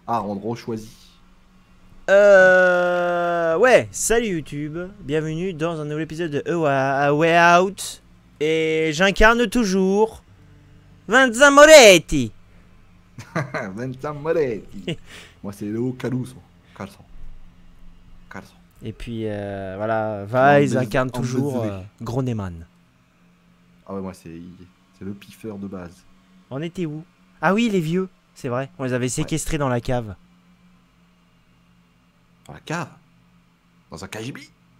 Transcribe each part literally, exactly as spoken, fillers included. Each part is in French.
Ah, rendre choisi. Euh... Ouais, salut YouTube, bienvenue dans un nouvel épisode de A Way Out. Et j'incarne toujours Vincent Moretti. Vincent Moretti. Moi, c'est Léo Caruso. Caleçon. Caleçon. Et puis euh, voilà, En Vice baiser- incarne en toujours baiser. euh, Groneman. Ah ouais, moi, c'est c'est le piffeur de base. On était où? Ah oui, les vieux, c'est vrai, on les avait séquestrés dans la cave. Dans la cave. Dans un K G B.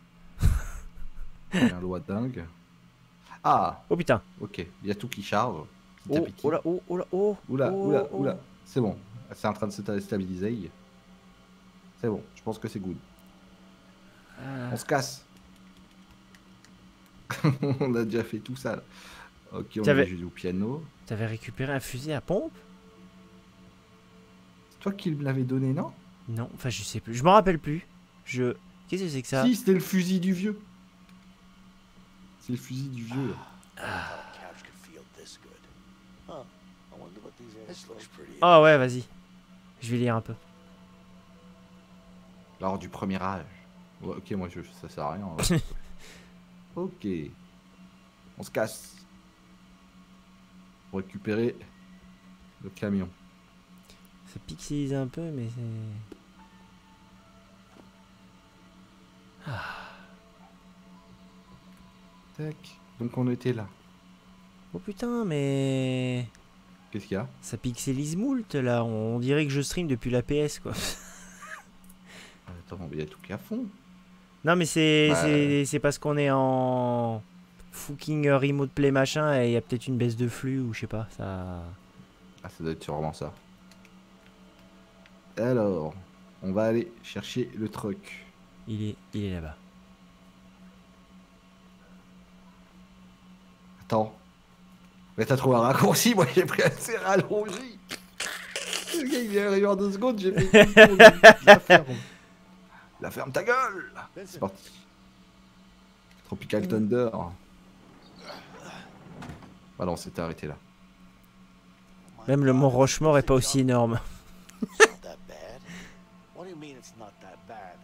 Un loi dingue. Ah, Oh putain. ok. Il y a tout qui charge. Petit à Oh, petit. oh là, oh, oh là, oh. Oula, oh, oula, oh. oula. C'est bon. C'est en train de se stabiliser. C'est bon. Je pense que c'est good. Ah. On se casse. On a déjà fait tout ça. Ok, on T'avais- avait joué au piano. T'avais récupéré un fusil à pompe? C'est toi qui me l'avais donné, non? Non, enfin je sais plus, je m'en rappelle plus. Je... Qu'est-ce que c'est que ça? Si, c'était le fusil du vieux. C'est le fusil du vieux. Oh ouais, vas-y. Je vais lire un peu. Lors du premier âge. Ouais, ok, moi je, ça sert à rien. Ouais. Ok. On se casse. Pour récupérer le camion. Ça pixelise un peu, mais c'est... Tac. Donc on était là. Oh putain, mais... Qu'est-ce qu'il y a? Ça pixelise moult, là. On dirait que je stream depuis la P S, quoi. Attends, il y a tout qui est à fond. Non, mais c'est Ouais. c'est c'est parce qu'on est en... fucking remote play machin, et il y a peut-être une baisse de flux, ou je sais pas, ça... Ah, ça doit être sûrement ça. Alors, on va aller chercher le truc. Il est, il est là-bas. Attends. Mais t'as trouvé un raccourci, moi j'ai pris assez rallongé. Le gars il vient arriver en deux secondes, j'ai fait tout le tour de la ferme. La ferme ta gueule. C'est parti. Tropical Thunder. Ah non, c'était arrêté là. Même le mont Rochemort est pas aussi énorme. It's not that bad. What do you mean it's not that bad?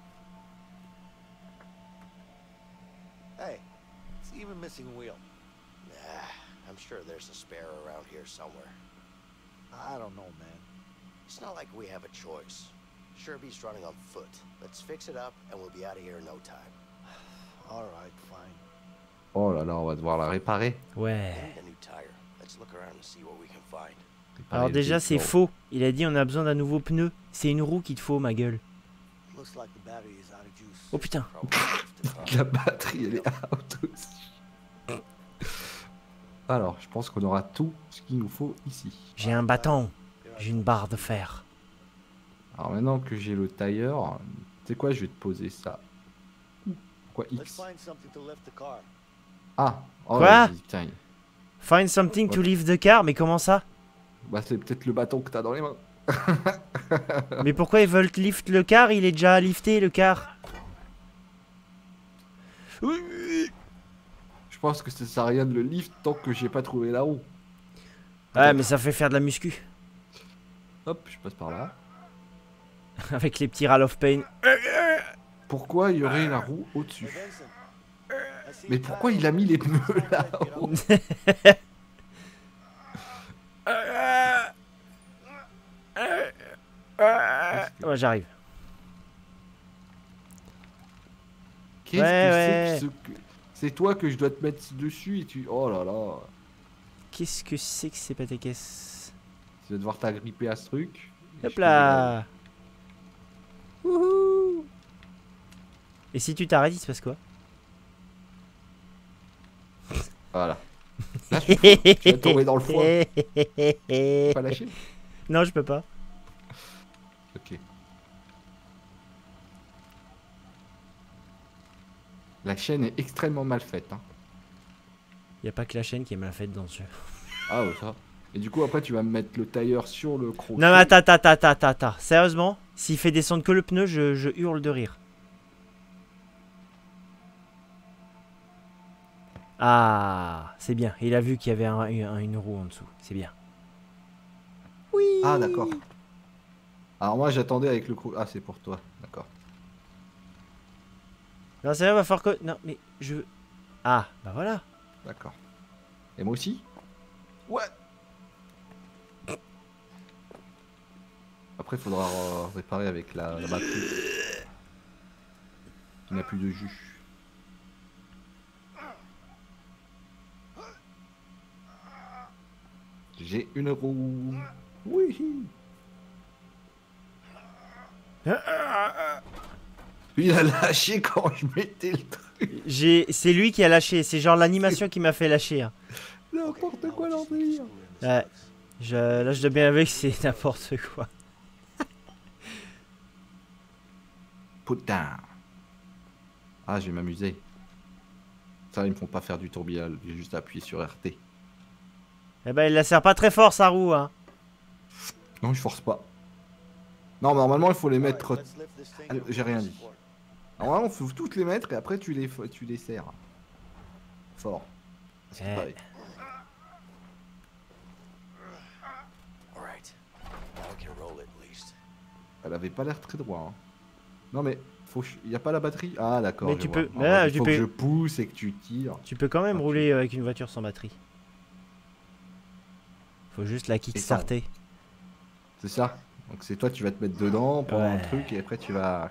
Hey, it's even missing a wheel. Nah, I'm sure there's a spare around here somewhere. I don't know, man. It's not like we have a choice. Sherby's running on foot. Let's fix it up and we'll be out of here in no time. All right, fine. Oh là là, on va devoir la réparer. Ouais. I need a new tire. Let's look around and see what we can find. Réparer Alors le déjà, véhicule. c'est faux. Il a dit on a besoin d'un nouveau pneu. C'est une roue qu'il te faut, ma gueule. Looks like the battery is out of juice. Oh putain. Probably left the car. La batterie elle est out aussi. Alors, je pense qu'on aura tout ce qu'il nous faut ici. J'ai un bâton. J'ai une barre de fer. Alors maintenant que j'ai le tailleur, tu sais quoi, je vais te poser ça. Pourquoi Let's X? find something to lift the car. Ah, oh, Quoi? vas-y, putain. Find something to leave the car, mais comment ça? Bah c'est peut-être le bâton que t'as dans les mains. Mais pourquoi ils veulent lift le car? Il est déjà lifté, le car. Je pense que ça sert à rien de le lift tant que j'ai pas trouvé la roue. Ouais, mais ça fait faire de la muscu. Hop, je passe par là. Avec les petits Rall of Pain. Pourquoi il y aurait la roue au-dessus? Hey, Vincent. I see Mais a pourquoi tire il a mis les pneus Get là-haut? up. Ouais, j'arrive. Qu'est-ce Ouais, que ouais. c'est que ce que... C'est toi que je dois te mettre dessus et tu... Oh là là. Qu'est-ce que c'est que ces pataquès? Tu vas devoir t'agripper à ce truc. Et Hop je là. Wouhou. Et si tu t'arrêtes, il se passe quoi? te- Voilà. Là, tu tu vas tomber dans le foin. Tu peux pas lâcher? Non, je peux pas. Ok. La chaîne est extrêmement mal faite. Hein. Y a pas que la chaîne qui est mal faite dans ce jeu. Ah ouais, ça. Et du coup, après, tu vas me mettre le tailleur sur le crochet. Non mais attends, attends, attends, attends, attends. Sérieusement, s'il fait descendre que le pneu, je, je hurle de rire. Ah, c'est bien. Il a vu qu'il y avait un- un- une roue en dessous. C'est bien. Oui. Ah, d'accord. Alors moi j'attendais avec le crew. Ah c'est pour toi, d'accord. Non, c'est vrai, va falloir que... Non, mais je... Ah, bah voilà. D'accord. Et moi aussi? Ouais. Après, il faudra euh, réparer avec la, la batterie. Il n'a plus de jus. J'ai une roue. Oui. Il a lâché quand je mettais le truc. J'ai... C'est lui qui a lâché. C'est genre l'animation qui m'a fait lâcher. Hein. N'importe quoi leur délire. Ouais. Je... Là, je dois bien avouer que c'est n'importe quoi. Putain. Ah, je vais m'amuser. Ça, ils me font pas faire du tourbillon. J'ai juste appuyé sur R T. Eh ben, il la serre pas très fort, sa roue. Hein. Non, je force pas. Non, normalement, il faut les mettre... Allez, j'ai rien dit. Normalement, il faut toutes les mettre et après, tu les, tu les serres. Fort. C'est Eh. pareil. Elle avait pas l'air très droit. Hein. Non, mais... Il n'y a pas la batterie? Ah d'accord. Mais tu vois. peux... En Mais fait, tu il faut peux... que je pousse et que tu tires. Tu peux quand même Ah, rouler tu... avec une voiture sans batterie. Faut juste la kickstarter. C'est ça. Donc c'est toi, tu vas te mettre dedans pour ouais. un truc et après tu vas...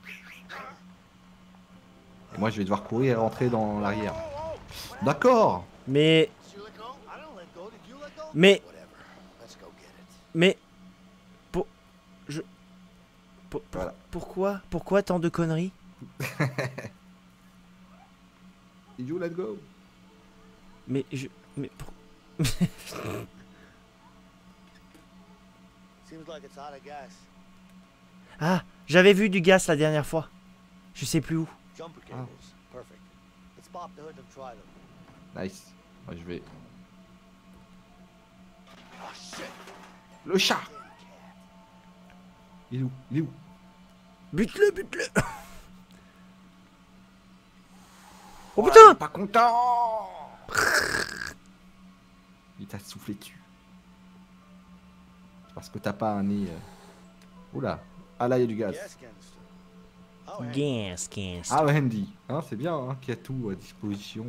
Et moi je vais devoir courir et rentrer dans l'arrière. D'accord. Mais... Mais... Mais... Pour... Je... Pour... Voilà. Pourquoi Pourquoi tant de conneries? You let go. Mais je... Mais pour... Ah, j'avais vu du gaz la dernière fois. Je sais plus où. Ah. Nice. Moi je vais... Le chat. Il est où? Il est où? Bute-le, bute-le. Oh Oh putain! là, pas content. Il t'a soufflé dessus. Parce que t'as pas un nez... Euh... Oula. Ah là il y a du gaz. Gas, gas. Ah Andy, hein, c'est bien hein, qu'il y a tout à disposition.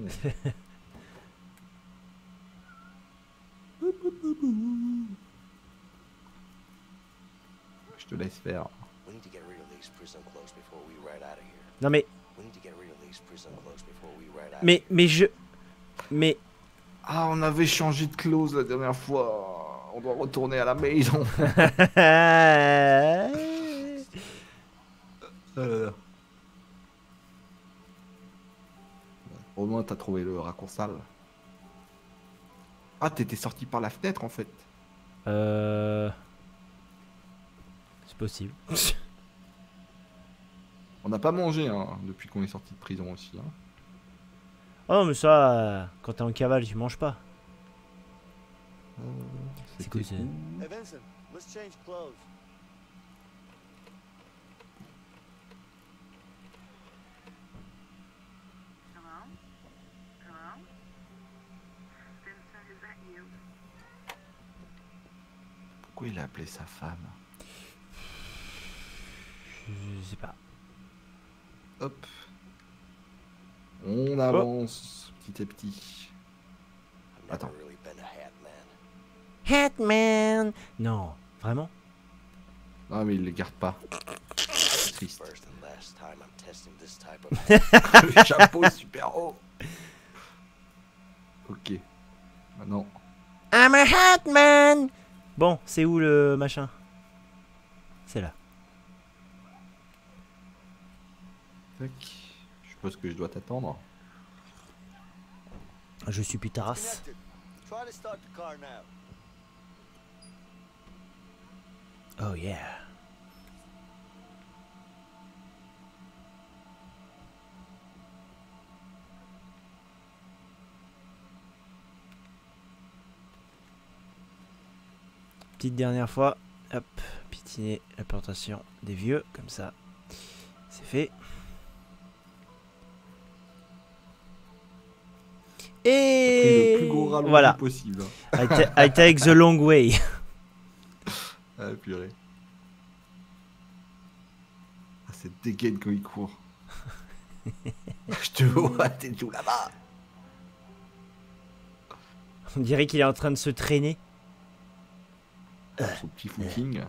Je te laisse faire. Non mais... Mais, mais je... Mais... Ah, on avait changé de clause la dernière fois. On doit retourner à la maison. euh... Au moins, t'as trouvé le raccourçal. Ah, t'étais sorti par la fenêtre en fait. Euh... C'est possible. On n'a pas mangé hein, depuis qu'on est sorti de prison aussi. Hein. Oh mais ça, euh, quand t'es en cavale, tu manges pas. Euh, C'est cool, c'est... Hey Vincent, let's change clothes. Hello? Hello? Vincent, is that you? Pourquoi il a appelé sa femme? Je sais pas. Hop. On avance oh. petit à petit. Attends. Hatman. Non, vraiment? Non mais il les garde pas. C'est triste. Le chapeau super haut. Ok. Maintenant. I'm a Hatman. Bon, c'est où le machin? C'est là. Tac. Je suppose que je dois t'attendre. Je suis Pitaras. Oh yeah. Petite dernière fois. Hop, pitiner la plantation des vieux, comme ça. C'est fait. Et le plus gros rallonge voilà. possible. I, ta I take the long way. Ah purée. Ah, c'est dégaine quand il court. Je te vois, t'es tout là-bas. On dirait qu'il est en train de se traîner. Son petit footing.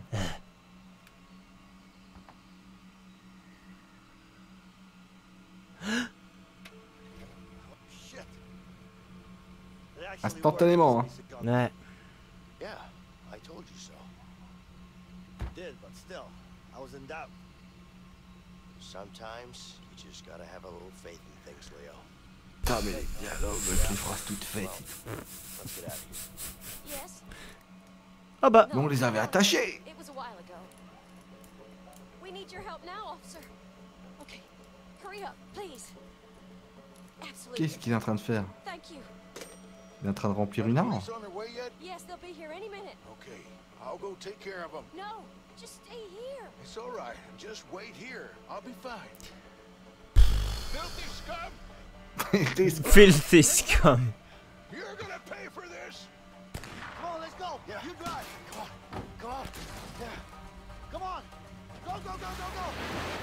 Instantanément, hein. Ouais. Yeah, I told you so. You did, but still, I was in doubt. Sometimes you just gotta have a little faith in things, Leo. Putain, mais les dialogues, les phrases toutes faites. Let's get out of here. Yes? Ah bah. Mais on les avait attachés. It was a while ago. We need your help now, officer. Okay. Hurry up, please. Absolutely. Qu'est-ce qu'il est en train de faire? Thank you. Il est en train de remplir une arme. Police on their way yet? Yes, they'll be here any minute. Okay, I'll go take care of them. No, just stay here. It's all right. Just wait here. I'll be fine. Filthy scum! Filthy scum. You're gonna pay for this. Come on, let's go. Yeah. You drive. Come on. Come on. Yeah. Come on. Go, go, go, go, go.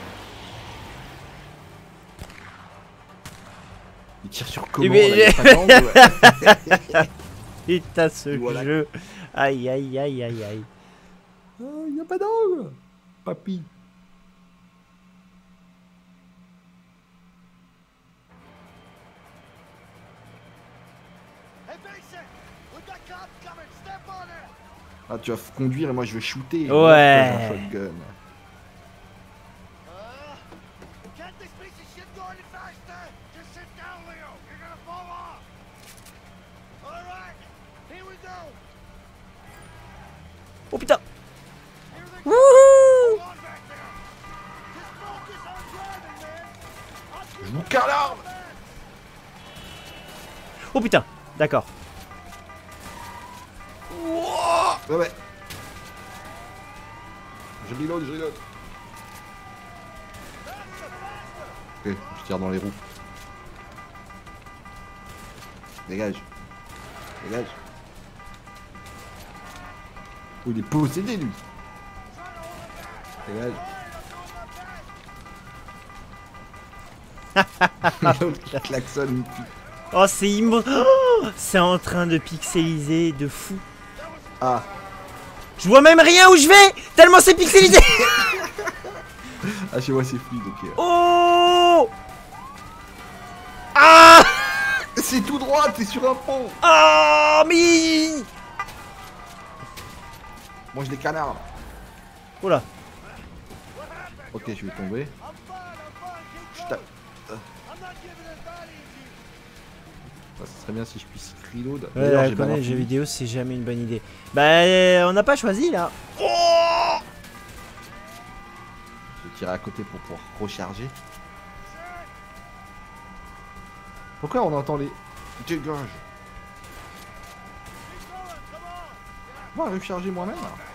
Il tire sur Eh comment ben, là, il y a pas d'angle, ouais. Putain, ce Voilà. jeu. Aïe, aïe, aïe, aïe, aïe. Oh, il n'y a pas d'angle. Papy. Hey, Mason! We got cops coming. Step on it. Ah, tu vas conduire et moi je vais shooter. Ouais. J'ai un shotgun. Uh, can't this piece of shit go any faster? Just sit down, Leo. You're gonna fall off. All right. Here we go. Oh putain. Here they go. Wouhou. Hold on back there. Just focus on driving, man. I'll keep Je vous cale l'arme. Oh putain. D'accord. Ouais, ouais. Je reload, je reload. Ok, je tire dans les roues. Dégage. Dégage. Oh, il est possédé, lui. Dégage. L'autre qui klaxonne une pute. Oh, c'est immense. Oh, c'est en train de pixeliser de fou. Ah, Je vois même rien où je vais. Tellement c'est pixelisé. ah, chez moi c'est fluide, ok. Oh. Ah. C'est tout droit, t'es sur un pont. Ah, mais. Moi j'ai des canards. Oh là. Ok, je vais tomber. Je tape. Ça serait bien si je puisse reload. Ouais, D'ailleurs, la j'ai pas connais, les jeux l'infini. vidéo, c'est jamais une bonne idée. Bah, euh, on n'a pas choisi là. Oh. Je vais tirer à côté pour pouvoir recharger. Pourquoi on entend les... Dégage. Moi, recharger moi-même.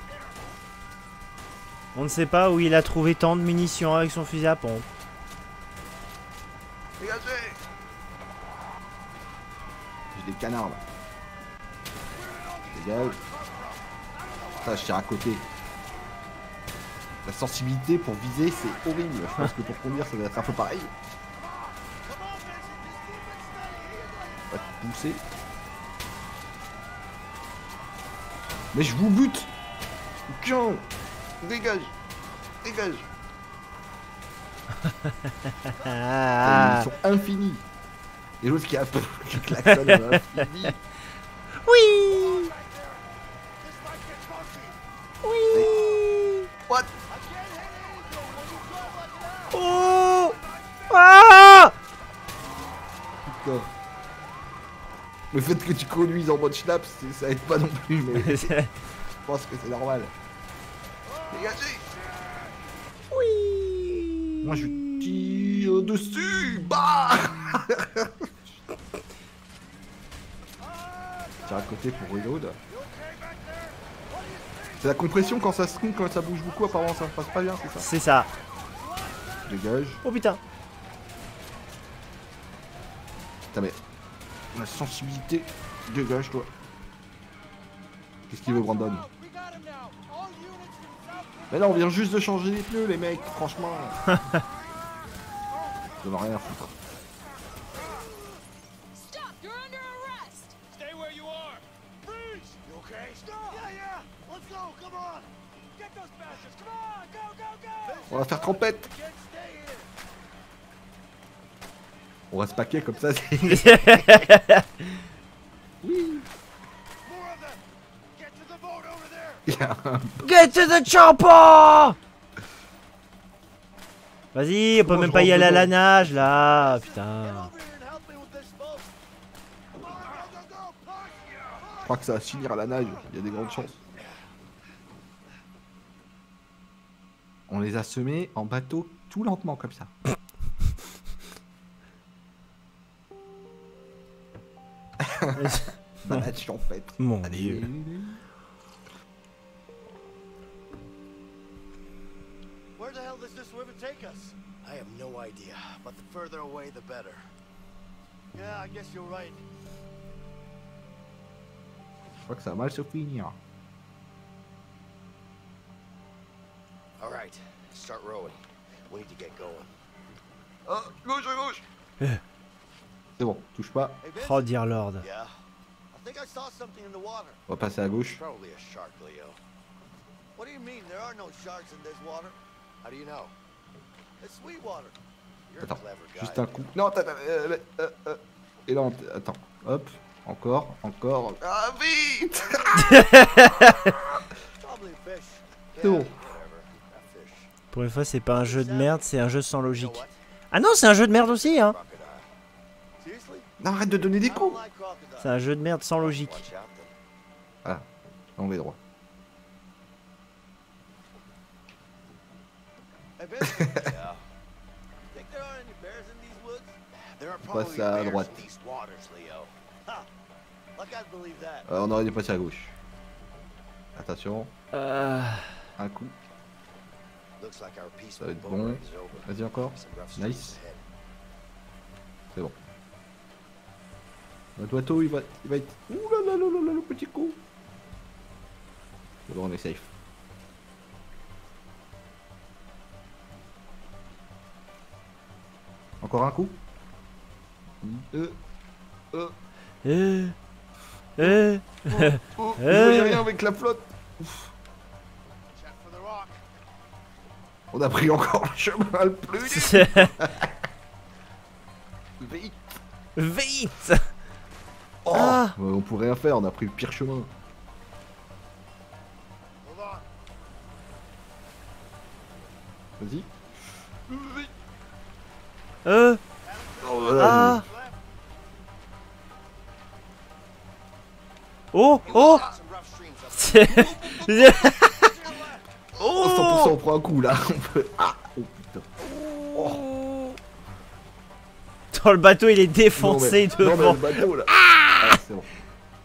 On ne sait pas où il a trouvé tant de munitions avec son fusil à pompe. Dégagez. J'ai des canards là. Dégage. Putain, je tire à côté. La sensibilité pour viser, c'est horrible. Je pense que pour conduire, ça doit être un peu pareil. On va te pousser. Mais je vous bute. Tiens. Dégage. Dégage. Ah. Ils sont infinis. Et l'autre qui a qui klaxonne à l'infini. Oui. Oui. What? Oh. Ah. Putain. Le fait que tu conduises en mode schnapp, c'est- ça aide pas non plus, mais je pense que c'est normal. Dégagez. Oui. Moi je tire dessus. Bah. Je tire à côté pour reload. C'est la compression quand ça se compte, quand ça bouge beaucoup, apparemment ça passe pas bien, c'est ça? C'est ça. Dégage. Oh putain. Putain mais... La sensibilité... Dégage toi. Qu'est-ce qu'il veut Brandon? Mais là, on vient juste de changer les pneus, les mecs, franchement. Ça va rien foutre. Stop! You're under arrest! Stay where you are. Freeze! You okay? Stop! Yeah, yeah. Let's go. Come on. Get those bastards. Come on. Go, go, go. On va faire trompette. Can't stay here. On va se paquer comme ça. c'est- Oui. More of them. Get to the boat over there. Il y a un... Get to the chopper! Vas-y, on peut Moi, même je pas y rentre aller à la dedans. nage là, Get putain. over here and help me with this boat. Come on, go, go, go. Push. Je crois que ça va se finir à la nage. Il y a des grandes chances. On les a semés en bateau tout lentement comme ça. Balade en fait. Mon Allez. dieu. Where the hell does this river take us? I have no idea, but the further away, the better. Yeah, I guess you're right. Je crois que ça va mal se finir. All right, start rowing. We need to get going. Oh, gauche, à gauche. C'est bon, touche pas. Hey, Vince? Oh dear lord. Yeah. I think I saw something in the water. On va passer à gauche. Probably a shark, Leo. What do you mean? There are no sharks in this water? How do you know? It's sweet water. You're a Attends, clever guy. juste un Leo. coup. Non, attends, attends, euh, euh, euh. Et là, on... attends. Hop, encore, encore. Ah, vite. Probably a fish. C'est bon. Whatever. A fish. Pour une fois, c'est pas un jeu de merde, c'est un jeu sans You know logique. what? Ah non, c'est un jeu de merde aussi, hein. Crocodile. Seriously? Non, arrête de donner des I don't coups. like crocodile. C'est un jeu de merde sans logique. Watch out, then. Ah, on est droit. Hey, Vince? Yeah. Think there are any bears in these woods? There are probably Passe à bears droite. in these waters, Leo. Ha! Like I believe that. Euh, on aurait dû passer à gauche. Attention, Euh... un coup. Looks like our peaceful Ça va être boat bon. ride is over. Vas-y encore. Some rough Nice. streets ahead. C'est bon. Notre bateau, il va, il va être... Ouh là là là là là, le petit coup. C'est bon, on est safe. Encore un coup. Euh, euh, Euh... Euh... oh, je Euh. voyais rien avec la flotte. Check for the rock. On a pris encore le chemin le plus vite. Vite. Vite. Oh, Ah. euh, on pourrait rien faire, on a pris le pire chemin. Hold on. Vas-y. Vite. Euh... Oh, voilà, Ah. Oh, oh. Some rough streams up C'est- Oh, cent pour cent on prend un coup là. On peut... Ah, oh putain. Oh. Dans le bateau, il est Non, défoncé mais- non, mais devant. le bateau là. Ah, c'est bon.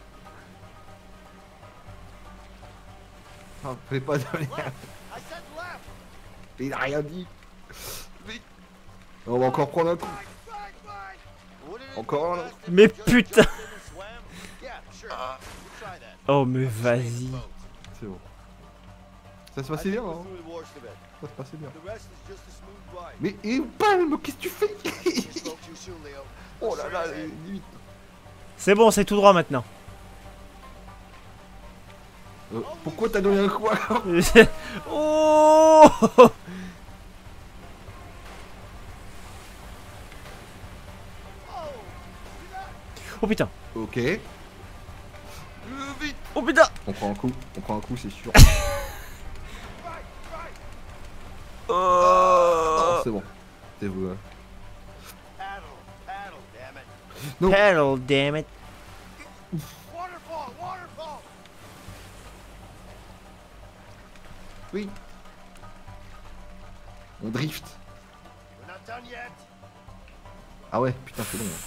Ah, fais pas de rien. I said left. Il a rien dit. Vite. On va encore prendre un coup. Fine, fine. Wouldn't it Encore be un. best if Mais you just putain. jumped in and swam? Yeah, sure. You try that. Oh, mais Stay in the vas-y. boat. C'est bon. Ça se I passait think bien, we're hein. through the worst of it. Ça se passait bien. The rest is just a smooth ride. Mais, et palme, qu'est-ce que tu fais? You spoke too soon, Leo. Oh là là, limite. C'est bon, c'est tout droit maintenant. Euh, pourquoi t'as donné un coup alors? Oh. Oh putain. Ok. Euh, vite. Oh putain. On prend un coup, on prend un coup, c'est sûr. Oh. Non, c'est bon. C'est vous. hein. Paddle, paddle, damn it. Non. Pedal, damn it. Waterfall, waterfall. Oui. On drift. We're not done yet. Ah ouais, putain, c'est long. hein.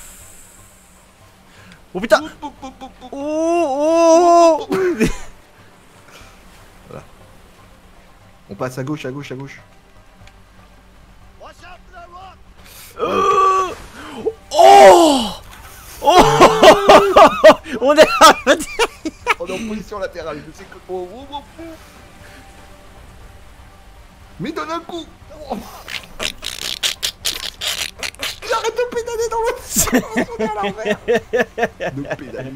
Oh putain. Oh, oh. On passe à gauche, à gauche, à gauche. Watch out for that rock. Oh. Oh. Oh. On est On est en position latérale. Je sais que... Oh, oh, oh, oh. Mais donne un coup. Oh. J'arrête de pédaler dans l'autre sens. On est à l'envers. De pédaler.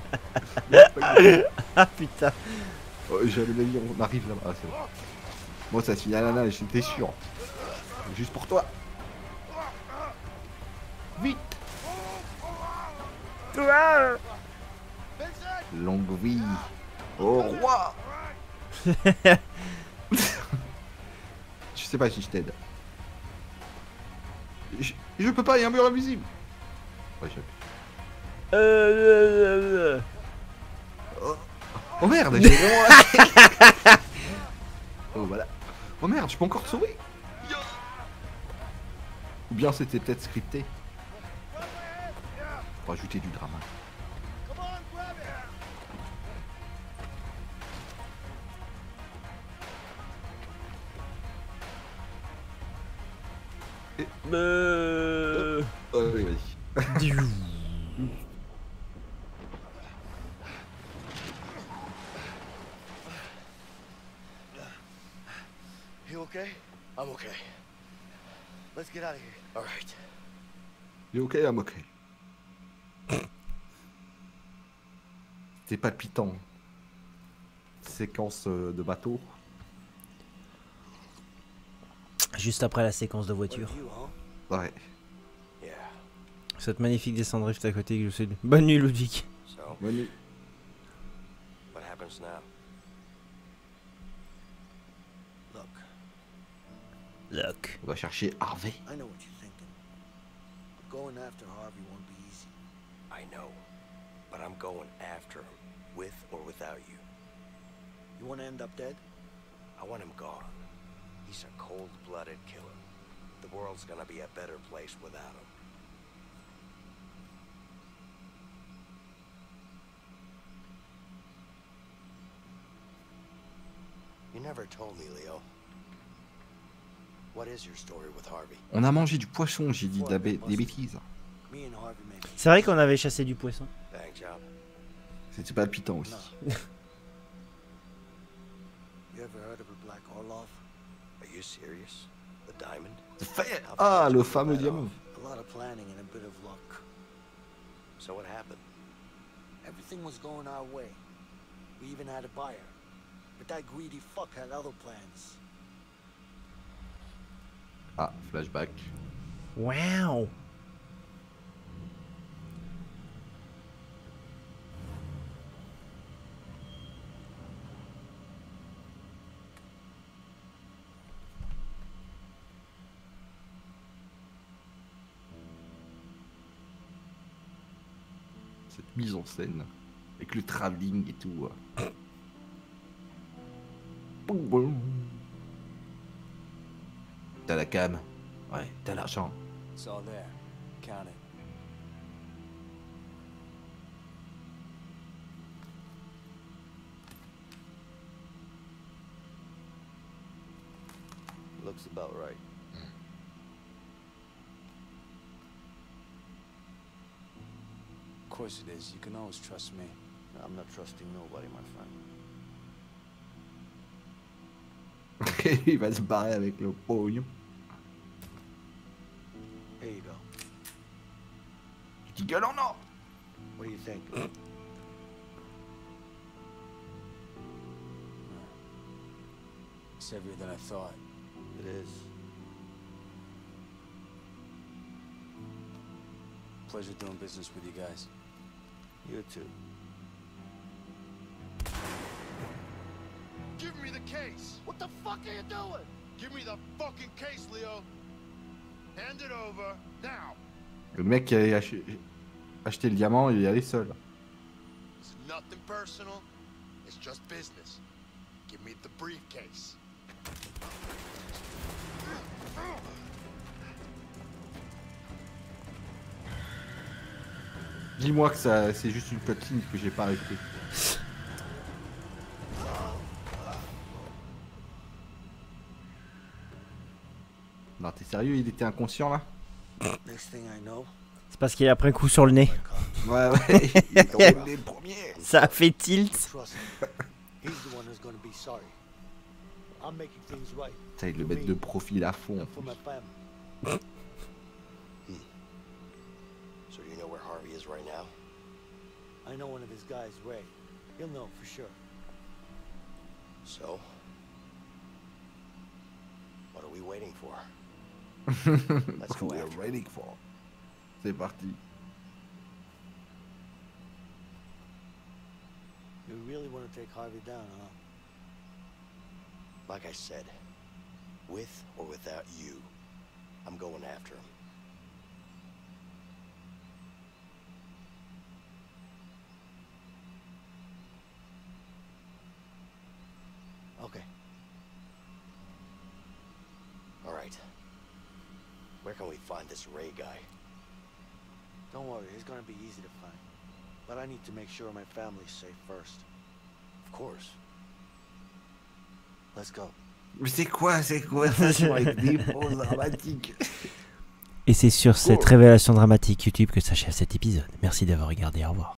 Ah putain. Oh, j'avais l'avis, on arrive là-bas. Ah, c'est bon. Moi, ça se finit à la nage, j'étais sûr. Juste pour toi. Vite. Longue vie au roi. Je sais pas si je t'aide. Je, je peux pas, il y a un mur invisible. Ouais, je... Euh... oh. Oh merde, j'ai vraiment... Oh voilà. Oh merde, je peux encore te sauver. Ou bien c'était peut-être scripté. Pour ajouter du drama. Et... Euh... Oh, oui, vas-y. You okay? I'm okay. Let's get out of here. All right. You okay? I'm okay. C'est palpitant. Séquence de bateau. Juste après la séquence de voiture. Ouais. Yeah. Cette magnifique descente drift à côté que je sais. Bonne nuit Ludwig. So, Bonne nuit. what happens now? Look, Look. On va chercher Harvey. I know what you're thinking. But going after Harvey won't be easy. I know, but I'm going after him, with or without you. You want to end up dead? I want him gone. He's a cold-blooded killer. The world's gonna be a better place without him. You never told me, Leo. What is your story with Harvey? On a mangé du poisson, j'ai dit de la bé- des bêtises. Me and Harvey made C'est vrai qu'on avait chassé du poisson. bang job. C'était palpitant aussi. No. You ever heard of a Black Orlov? Are you serious? The diamond? Ah, le fameux diamant. A lot of planning and a bit of luck. So what happened? Everything was going our way. We even had a buyer. But that greedy fuck had other plans. Ah, flashback. Wow. Cette mise en scène. Avec le travelling et tout. Boum, boum. T'as la cam. Ouais, t'as l'argent. It's all there. Count it. Looks about right. Of course it is. You can always trust me. I'm not trusting nobody, my friend. Il va se barrer avec le pognon. Here you go. Tu gueules en or. What do you think? It's heavier than I thought. It is. Pleasure doing business with you guys. You too. Give me the case! What the fuck are you doing? Give me the fucking case, Leo! Hand it over, now! Le mec qui a ach- acheté le diamant, il est allé seul. It's nothing personal, it's just business. Give me the briefcase. Dis-moi que ça, c'est juste une cutscene que j'ai pas arrêté. Non, t'es sérieux, il était inconscient là? Next thing I know, C'est parce qu'il a pris un coup sur le nez. Ouais, ouais, il est tombé le premier. Ça a fait tilt. trust him. He's the one who's gonna be sorry. I'm making things right. Ça, ils le mettent de profil à fond. And for my family. Hmm. So you know where Harvey is right now? I know one of his guys, Ray. He'll know for sure. So? What are we waiting for? Let's go We are after him. waiting for. C'est parti. You really want to take Harvey down, huh? Like I said, with or without you, I'm going after him. Okay. All right. Where can we find this Ray guy? Don't worry, he's gonna be easy to find. But I need to make sure my family's safe first. Of course. Let's go. Mais c'est quoi ces conversations avec des pauses dramatiques? Et c'est sur cette révélation dramatique YouTube que s'achève cet épisode. Merci d'avoir regardé, au revoir.